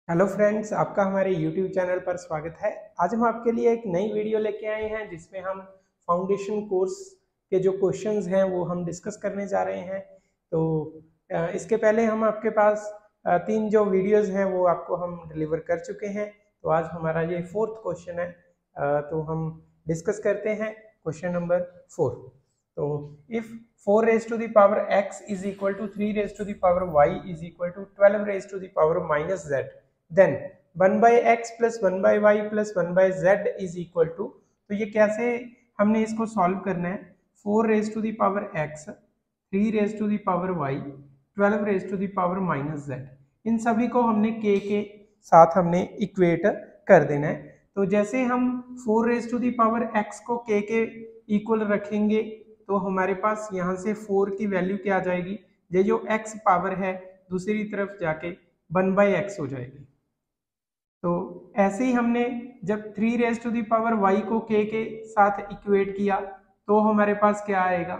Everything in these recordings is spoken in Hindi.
हेलो फ्रेंड्स, आपका हमारे यूट्यूब चैनल पर स्वागत है। आज हम आपके लिए एक नई वीडियो लेके आए हैं जिसमें हम फाउंडेशन कोर्स के जो क्वेश्चंस हैं वो हम डिस्कस करने जा रहे हैं। तो इसके पहले हम आपके पास 3 जो वीडियोस हैं वो आपको हम डिलीवर कर चुके हैं। तो आज हमारा ये 4th क्वेश्चन है। तो हम डिस्कस करते हैं क्वेश्चन नंबर 4। तो if 4 raised to the power x is equal to 3 raised to the power y is equal to 12 raised to the power minus z, then 1 by x plus 1 by y plus 1 by z is equal to. तो ये कैसे हमने इसको सॉल्व करना है। 4 raise to the power x, 3 raise to the power y, 12 raise to the power minus z, इन सभी को हमने k के साथ हमने इक्वेट कर देना है। तो जैसे हम 4 raise to the power x को k के इक्वल रखेंगे तो हमारे पास यहाँ से 4 की वैल्यू क्या आ जाएगी, ये जो x पावर है दूसरी तरफ जाके 1 by x हो जाएगी। तो ऐसे ही हमने जब 3 raise to the power y को k के साथ इक्वेट किया तो हमारे पास क्या आएगा,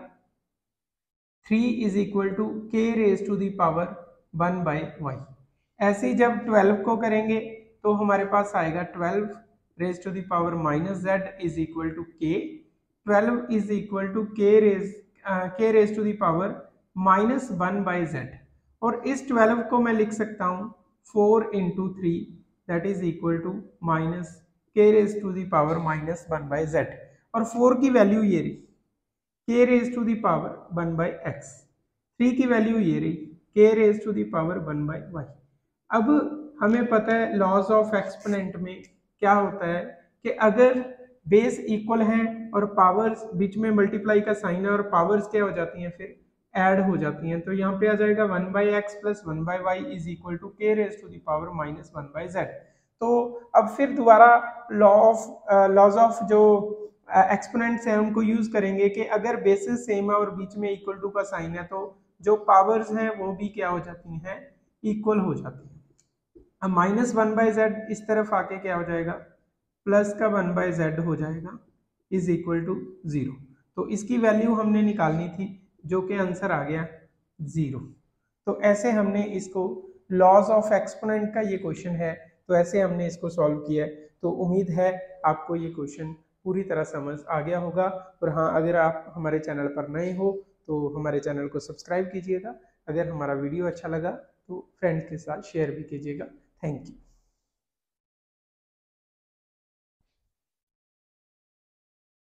3 is equal to k raise to the power 1 by y। ऐसे ही जब 12 को करेंगे तो हमारे पास आएगा 12 raise to the power minus z is equal to k। 12 is equal to k raise to the power minus 1 by z। और इस 12 को मैं लिख सकता हूँ 4 into 3 that is equal to minus k raised to the power minus 1 by z। और 4 की वैल्यू ये रही, k raised to the power 1 by x। 3 की वैल्यू ये रही, k raised to the power 1 by y। अब हमें पता है लॉज ऑफ एक्सपोनेंट में क्या होता है कि अगर बेस इक्वल हैं और पावर्स बीच में मल्टीप्लाई का साइन है और पावर्स क्या हो जाती हैं फिर ऐड हो जाती हैं। तो यहाँ पे आ जाएगा 1 by x plus 1 by y is equal to k raise to the power minus 1 by z. तो अब फिर दोबारा लॉज ऑफ जो एक्सपोनेंट्स हैं उनको यूज करेंगे कि अगर बेसिस सेम है और बीच में इक्वल टू का साइन है तो जो पावर्स हैं वो भी क्या हो जाती हैं, इक्वल हो जाती हैं। अब माइनस 1 बाई जेड इस तरफ आके क्या हो जाएगा, प्लस का 1 बाई जेड हो जाएगा इज इक्वल टू 0। तो इसकी वैल्यू हमने निकालनी थी जो कि आंसर आ गया 0। तो ऐसे हमने इसको लॉज ऑफ एक्सपोनेंट का ये क्वेश्चन है तो ऐसे हमने इसको सॉल्व किया है। तो उम्मीद है आपको ये क्वेश्चन पूरी तरह समझ आ गया होगा। और हाँ, अगर आप हमारे चैनल पर नए हो तो हमारे चैनल को सब्सक्राइब कीजिएगा। अगर हमारा वीडियो अच्छा लगा तो फ्रेंड्स के साथ शेयर भी कीजिएगा। Thank you.